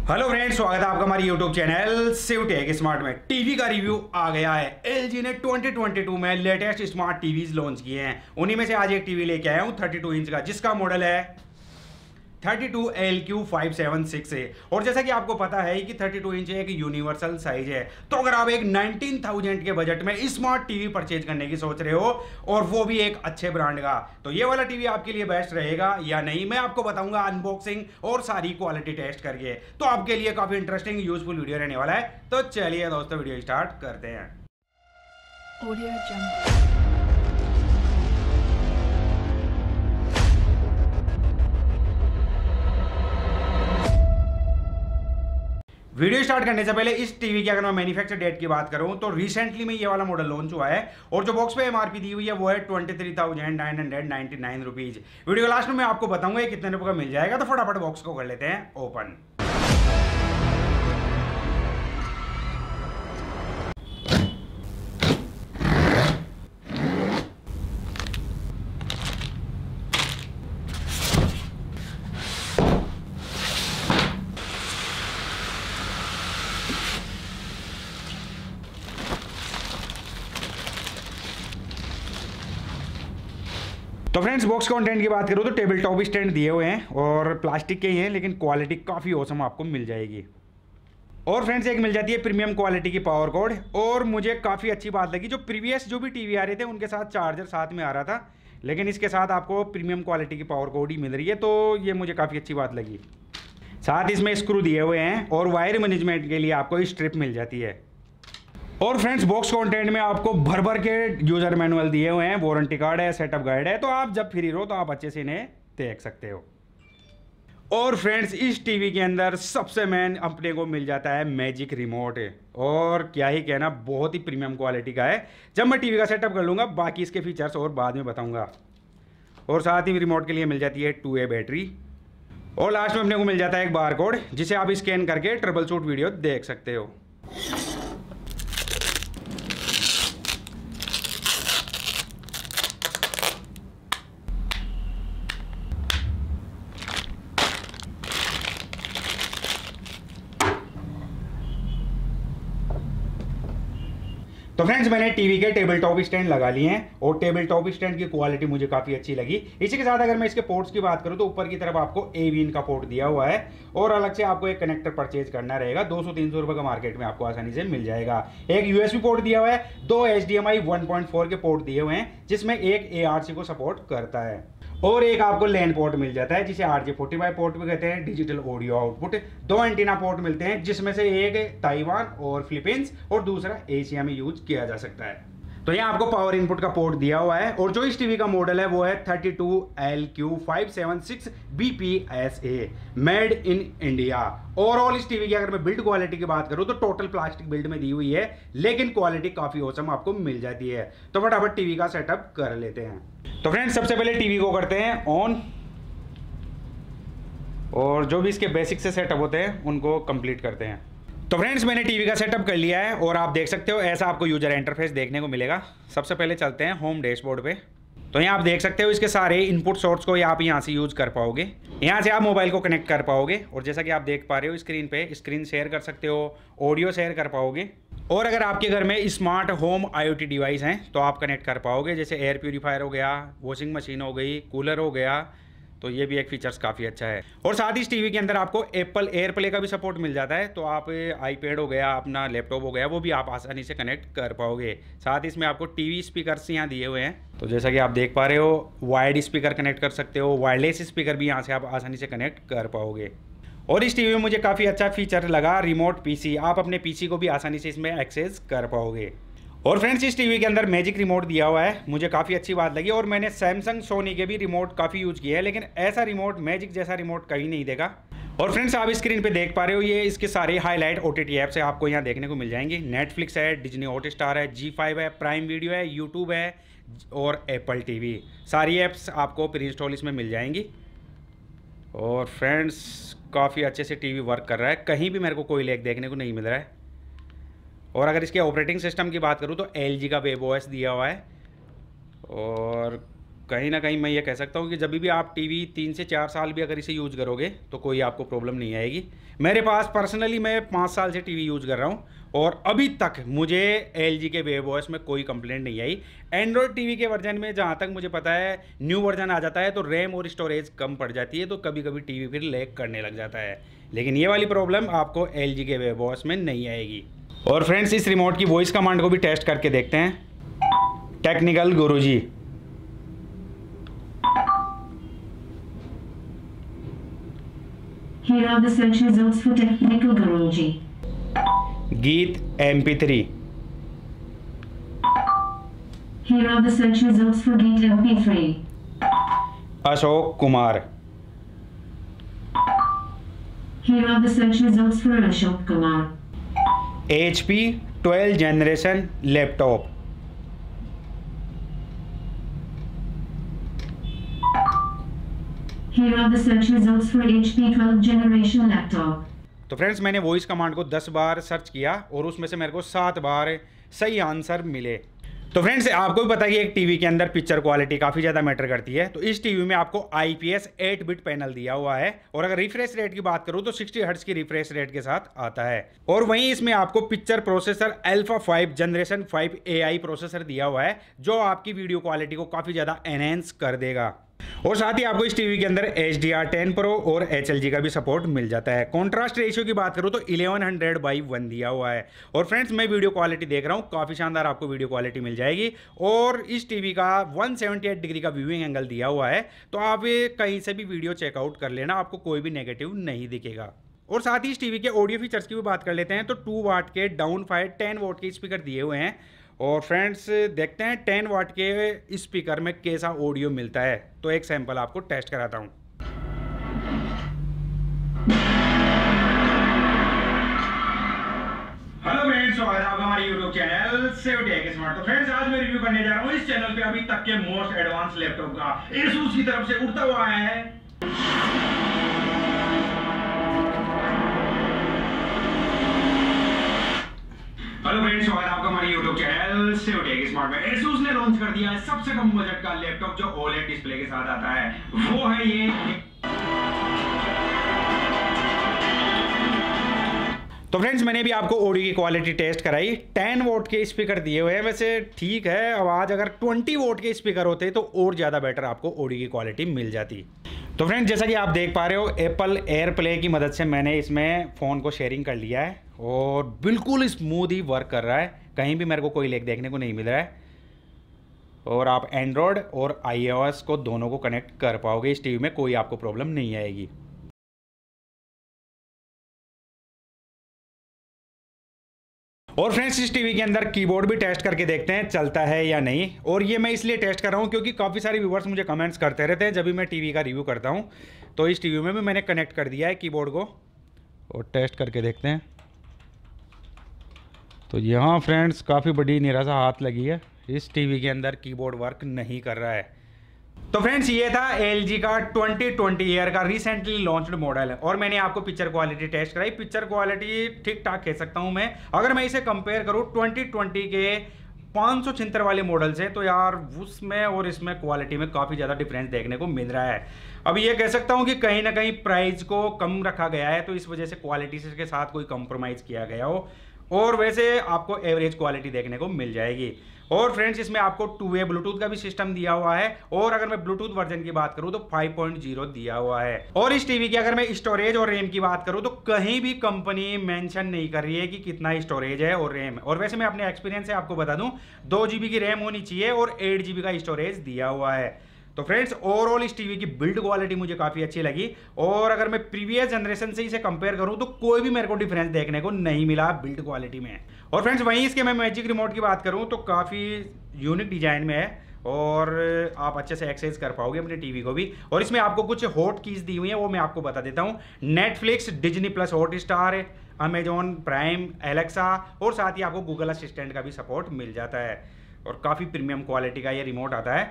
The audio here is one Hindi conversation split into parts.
हेलो फ्रेंड्स, स्वागत है आपका हमारे यूट्यूब चैनल शिवटेक स्मार्ट में। टीवी का रिव्यू आ गया है। एलजी ने 2022 में लेटेस्ट स्मार्ट टीवीज लॉन्च किए हैं। उन्हीं में से आज एक टीवी लेके आया हूं 32 इंच का, जिसका मॉडल है 32LQ576 है। और जैसा कि आपको पता है कि 32 इंच एक यूनिवर्सल साइज है, तो अगर आप एक 19,000 के बजट में स्मार्ट टीवी परचेज करने की सोच रहे हो और वो भी एक अच्छे ब्रांड का, तो ये वाला टीवी आपके लिए बेस्ट रहेगा या नहीं, मैं आपको बताऊंगा अनबॉक्सिंग और सारी क्वालिटी टेस्ट करके। तो आपके लिए काफी इंटरेस्टिंग यूजफुल वीडियो रहने वाला है। तो चलिए दोस्तों, वीडियो स्टार्ट करते हैं। Audio Jungle. वीडियो स्टार्ट करने से पहले इस टीवी की अगर मैं मैन्युफैक्चर डेट की बात करूं तो रिसेंटली में ये वाला मॉडल लॉन्च हुआ है और जो बॉक्स पे एमआरपी दी हुई है वो है 23,999 रुपीज। वीडियो लास्ट में मैं आपको बताऊंगा ये कितने रुपए का मिल जाएगा। तो फटाफट बॉक्स को कर लेते हैं ओपन। तो फ्रेंड्स, बॉक्स कंटेंट की बात करूँ तो टेबल टॉप स्टैंड दिए हुए हैं और प्लास्टिक के ही हैं, लेकिन क्वालिटी काफ़ी औसम आपको मिल जाएगी। और फ्रेंड्स, एक मिल जाती है प्रीमियम क्वालिटी की पावर कॉर्ड। और मुझे काफ़ी अच्छी बात लगी, जो प्रीवियस जो भी टीवी आ रहे थे उनके साथ चार्जर साथ में आ रहा था, लेकिन इसके साथ आपको प्रीमियम क्वालिटी की पावर कॉर्ड ही मिल रही है, तो ये मुझे काफ़ी अच्छी बात लगी। साथ इसमें स्क्रू दिए हुए हैं और वायर मैनेजमेंट के लिए आपको स्ट्रिप मिल जाती है। और फ्रेंड्स, बॉक्स कंटेंट में आपको भर भर के यूजर मैनुअल दिए हुए हैं, वारंटी कार्ड है, सेटअप गाइड है, तो आप जब फ्री रहो तो आप अच्छे से इन्हें देख सकते हो। और फ्रेंड्स, इस टीवी के अंदर सबसे मेन अपने को मिल जाता है मैजिक रिमोट। और क्या ही कहना, बहुत ही प्रीमियम क्वालिटी का है। जब मैं टीवी का सेटअप कर लूँगा बाकी इसके फीचर्स और बाद में बताऊँगा। और साथ ही रिमोट के लिए मिल जाती है 2A बैटरी। और लास्ट में अपने को मिल जाता है एक बार कोड, जिसे आप स्कैन करके ट्रबल शूट वीडियो देख सकते हो। तो फ्रेंड्स, मैंने टीवी के टेबल टॉप स्टैंड लगा लिए हैं और टेबल टॉप स्टैंड की क्वालिटी मुझे काफ़ी अच्छी लगी। इसी के साथ अगर मैं इसके पोर्ट्स की बात करूं तो ऊपर की तरफ आपको AV का पोर्ट दिया हुआ है और अलग से आपको एक कनेक्टर परचेज करना रहेगा। 200-300 रुपये का मार्केट में आपको आसानी से मिल जाएगा। एक USB पोर्ट दिया हुआ है, 2 HDMI 1.4 के पोर्ट दिए हुए हैं, जिसमें एक ARC को सपोर्ट करता है और एक आपको लैन पोर्ट मिल जाता है, जिसे RJ45 पोर्ट भी कहते हैं, digital audio output. 2 antenna port मिलते हैं, जिसमें से एक ताइवान और फिलीपींस और दूसरा एशिया में यूज किया जा सकता है। तो यहाँ आपको पावर इनपुट का पोर्ट दिया हुआ है और जो इस टीवी का मॉडल है वो है 32LQ576 BPSA, made in India. Overall इस टीवी की अगर मैं बिल्ड क्वालिटी की बात करूं तो टोटल प्लास्टिक बिल्ड में दी हुई है, लेकिन क्वालिटी काफी औसम आपको मिल जाती है। तो फटाफट टीवी का सेटअप कर लेते हैं। तो फ्रेंड्स, सबसे पहले टीवी को करते हैं ऑन और जो भी इसके बेसिक से सेटअप होते हैं उनको कंप्लीट करते हैं। तो फ्रेंड्स, मैंने टीवी का सेटअप कर लिया है और आप देख सकते हो ऐसा आपको यूजर इंटरफेस देखने को मिलेगा। सबसे पहले चलते हैं होम डैशबोर्ड पे। तो यहाँ आप देख सकते हो इसके सारे इनपुट सोर्स को आप यहाँ से यूज कर पाओगे। यहाँ से आप मोबाइल को कनेक्ट कर पाओगे और जैसा कि आप देख पा रहे हो स्क्रीन पे, स्क्रीन शेयर कर सकते हो, ऑडियो शेयर कर पाओगे। और अगर आपके घर में स्मार्ट होम IoT डिवाइस हैं तो आप कनेक्ट कर पाओगे, जैसे एयर प्यूरीफायर हो गया, वॉशिंग मशीन हो गई, कूलर हो गया, तो ये भी एक फीचर्स काफ़ी अच्छा है। और साथ ही इस टीवी के अंदर आपको एप्पल एयरप्ले का भी सपोर्ट मिल जाता है, तो आप iPad हो गया, अपना लैपटॉप हो गया, वो भी आप आसानी से कनेक्ट कर पाओगे। साथ ही इसमें आपको टीवी स्पीकर्स यहाँ दिए हुए हैं, तो जैसा कि आप देख पा रहे हो वायर्ड स्पीकर कनेक्ट कर सकते हो, वायरलेस स्पीकर भी यहाँ से आप आसानी से कनेक्ट कर पाओगे। और इस टीवी में मुझे काफ़ी अच्छा फीचर लगा रिमोट PC। आप अपने PC को भी आसानी से इसमें एक्सेस कर पाओगे। और फ्रेंड्स, इस टीवी के अंदर मैजिक रिमोट दिया हुआ है, मुझे काफ़ी अच्छी बात लगी। और मैंने सैमसंग सोनी के भी रिमोट काफ़ी यूज किया है, लेकिन ऐसा रिमोट, मैजिक जैसा रिमोट कहीं नहीं देगा। और फ्रेंड्स, आप स्क्रीन पे देख पा रहे हो ये इसके सारे हाईलाइट OTT ऐप्स है आपको यहाँ देखने को मिल जाएंगी। नेटफ्लिक्स है, डिज्नी हॉटस्टार है, G5 है, प्राइम वीडियो है, यूट्यूब है और एप्पल TV। सारी ऐप्स आपको प्री इंस्टॉल इसमें मिल जाएंगी। और फ्रेंड्स, काफ़ी अच्छे से टीवी वर्क कर रहा है, कहीं भी मेरे को कोई लैग देखने को नहीं मिल रहा है। और अगर इसके ऑपरेटिंग सिस्टम की बात करूँ तो LG का वेब OS दिया हुआ है और कहीं ना कहीं मैं ये कह सकता हूँ कि जब भी आप टीवी 3 से 4 साल भी अगर इसे यूज़ करोगे तो कोई आपको प्रॉब्लम नहीं आएगी। मेरे पास पर्सनली मैं 5 साल से टीवी यूज़ कर रहा हूँ और अभी तक मुझे LG के वेव OS में कोई कंप्लेंट नहीं आई। एंड्रॉयड टीवी के वर्जन में जहाँ तक मुझे पता है न्यू वर्जन आ जाता है तो रैम और स्टोरेज कम पड़ जाती है, तो कभी कभी टीवी फिर लैग करने लग जाता है, लेकिन ये वाली प्रॉब्लम आपको LG के वेव OS में नहीं आएगी। और फ्रेंड्स, इस रिमोट की वॉइस कमांड को भी टेस्ट करके देखते हैं। Technical Guruji, Here are the search results for Technical Guruji. गीत MP3, Here are the search results for Geet MP3. Ashok Kumar, Here are the search results for Ashok Kumar. HP 12 generation laptop, Here are the search results for HP 12 generation laptop. तो फ्रेंड्स, मैंने वॉइस कमांड को 10 बार सर्च किया और उसमें से मेरे को 7 बार सही आंसर मिले। तो फ्रेंड्स, आपको भी पता है कि एक टीवी के अंदर पिक्चर क्वालिटी काफ़ी ज़्यादा मैटर करती है। तो इस टीवी में आपको IPS 8 बिट पैनल दिया हुआ है और अगर रिफ्रेश रेट की बात करूँ तो 60 हर्ट्ज की रिफ्रेश रेट के साथ आता है। और वहीं इसमें आपको picture processor alpha 5 generation 5 AI processor दिया हुआ है जो आपकी वीडियो क्वालिटी को काफ़ी ज़्यादा एनहेंस कर देगा। और साथ ही आपको इस टीवी के अंदर HDR10 Pro और HLG का भी सपोर्ट मिल जाता है। कॉन्ट्रास्ट रेशियो की बात करूं तो 1100/1 दिया हुआ है। और फ्रेंड्स, मैं वीडियो क्वालिटी देख रहा हूं, काफ़ी शानदार आपको वीडियो क्वालिटी मिल जाएगी। और इस टीवी का 178 डिग्री का व्यूइंग एंगल दिया हुआ है, तो आप कहीं से भी वीडियो चेकआउट कर लेना, आपको कोई भी नेगेटिव नहीं दिखेगा। और साथ ही इस टीवी के ऑडियो फीचर्स की भी बात कर लेते हैं तो 2 वाट के डाउन फायर 10 वोट के स्पीकर दिए हुए हैं। और फ्रेंड्स, देखते हैं 10 वाट के स्पीकर में कैसा ऑडियो मिलता है। तो एक सैंपल आपको टेस्ट कराता हूं। हेलो फ्रेंड्स, स्वागत है आपका हमारे YouTube channel save tech smart. तो फ्रेंड्स, आज मैं रिव्यू करने जा रहा हूं इस चैनल पे अभी तक के मोस्ट एडवांस लैपटॉप का। ASUS की तरफ से उड़ता हुआ आया है हेलो फ्रेंड्स, स्वागत है आपका हमारे YouTube channel save tech smart में। ASUS ने लॉन्च कर दिया है सबसे कम बजट का लैपटॉप जो OLED डिस्प्ले के साथ आता है, वो है ये। तो फ्रेंड्स, मैंने भी आपको ऑडियो की क्वालिटी टेस्ट कराई। 10 वोट के स्पीकर दिए हुए हैं, वैसे ठीक है। आवाज़ अगर 20 वोट के स्पीकर होते तो और ज़्यादा बेटर आपको ऑडियो की क्वालिटी मिल जाती। तो फ्रेंड्स, जैसा कि आप देख पा रहे हो, एप्पल एयरप्ले की मदद से मैंने इसमें फ़ोन को शेयरिंग कर लिया है और बिल्कुल स्मूथ ही वर्क कर रहा है, कहीं भी मेरे को कोई लैग देखने को नहीं मिल रहा है। और आप एंड्रॉयड और iOS को दोनों को कनेक्ट कर पाओगे इस टीवी में, कोई आपको प्रॉब्लम नहीं आएगी। और फ्रेंड्स, इस टीवी के अंदर कीबोर्ड भी टेस्ट करके देखते हैं चलता है या नहीं। और ये मैं इसलिए टेस्ट कर रहा हूँ क्योंकि काफ़ी सारे व्यूवर्स मुझे कमेंट्स करते रहते हैं जब भी मैं टीवी का रिव्यू करता हूँ। तो इस टीवी में भी मैंने कनेक्ट कर दिया है कीबोर्ड को और टेस्ट करके देखते हैं। तो यहाँ फ्रेंड्स, काफ़ी बड़ी निराशा हाथ लगी है, इस टीवी के अंदर कीबोर्ड वर्क नहीं कर रहा है। तो फ्रेंड्स, ये था LG का 2020 ईयर का रिसेंटली लॉन्च्ड मॉडल है और मैंने आपको पिक्चर क्वालिटी टेस्ट कराई। पिक्चर क्वालिटी ठीक ठाक कह सकता हूं मैं। अगर मैं इसे कंपेयर करूं 2020 के 576 वाले मॉडल से, तो यार उसमें और इसमें क्वालिटी में काफ़ी ज़्यादा डिफरेंस देखने को मिल रहा है। अब ये कह सकता हूं कि कहीं ना कहीं प्राइस को कम रखा गया है, तो इस वजह से क्वालिटी के साथ कोई कंप्रोमाइज़ किया गया हो, और वैसे आपको एवरेज क्वालिटी देखने को मिल जाएगी। और फ्रेंड्स, इसमें आपको 2-वे ब्लूटूथ का भी सिस्टम दिया हुआ है और अगर मैं ब्लूटूथ वर्जन की बात करूं तो 5.0 दिया हुआ है। और इस टीवी की अगर मैं स्टोरेज और रैम की बात करूं तो कहीं भी कंपनी मेंशन नहीं कर रही है कि कितना स्टोरेज है और रैम। और वैसे मैं अपने एक्सपीरियंस से आपको बता दूं, 2 GB की रैम होनी चाहिए और 8 GB का स्टोरेज दिया हुआ है। तो फ्रेंड्स, ओवरऑल इस टीवी की बिल्ड क्वालिटी मुझे काफ़ी अच्छी लगी और अगर मैं प्रीवियस जनरेशन से इसे कंपेयर करूं तो कोई भी मेरे को डिफरेंस देखने को नहीं मिला बिल्ड क्वालिटी में। और फ्रेंड्स, वहीं इसके मैं मैजिक रिमोट की बात करूं तो काफ़ी यूनिक डिजाइन में है और आप अच्छे से एक्सेस कर पाओगे अपने टीवी को भी। और इसमें आपको कुछ हॉट कीज दी हुई हैं, वो मैं आपको बता देता हूँ। Netflix, Disney plus Hotstar, Amazon Prime, Alexa और साथ ही आपको गूगल असिस्टेंट का भी सपोर्ट मिल जाता है और काफ़ी प्रीमियम क्वालिटी का ये रिमोट आता है।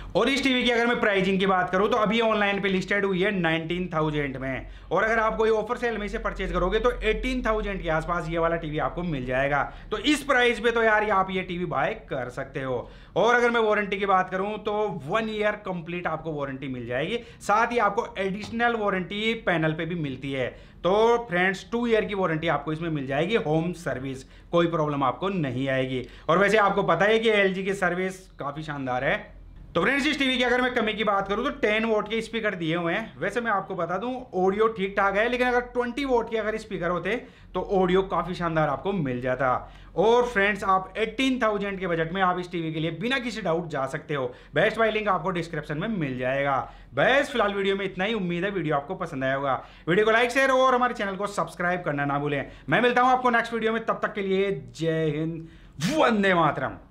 और इस टीवी की अगर मैं प्राइसिंग की बात करूं तो अभी ऑनलाइन पे लिस्टेड हुई है 19,000 में, और अगर आप कोई ऑफर सेल में से परचेज करोगे तो 18,000 के आसपास ये वाला टीवी आपको मिल जाएगा। तो इस प्राइस पे तो यार आप ये टीवी बाय कर सकते हो। और अगर मैं वारंटी की बात करूं तो 1 ईयर कंप्लीट आपको वारंटी मिल जाएगी, साथ ही आपको एडिशनल वारंटी पैनल पे भी मिलती है। तो फ्रेंड्स 2 ईयर की वारंटी आपको इसमें मिल जाएगी, होम सर्विस, कोई प्रॉब्लम आपको नहीं आएगी। और वैसे आपको पता है कि एलजी की सर्विस काफी शानदार है। तो फ्रेंड्स इस टीवी की अगर मैं कमी की बात करूं तो 10 वोट के स्पीकर दिए हुए हैं। वैसे मैं आपको बता दूं ऑडियो ठीक ठाक है, लेकिन अगर 20 वोट के अगर स्पीकर होते तो ऑडियो काफी शानदार आपको मिल जाता। और फ्रेंड्स आप 18,000 के बजट में आप इस टीवी के लिए बिना किसी डाउट जा सकते हो। बेस्ट बाय लिंक आपको डिस्क्रिप्शन में मिल जाएगा। बस फिलहाल वीडियो में इतना ही, उम्मीद है वीडियो आपको पसंद आया होगा। वीडियो को लाइक शेयर और हमारे चैनल को सब्सक्राइब करना ना भूलें। मैं मिलता हूं आपको नेक्स्ट वीडियो में, तब तक के लिए जय हिंद, वंदे मातरम।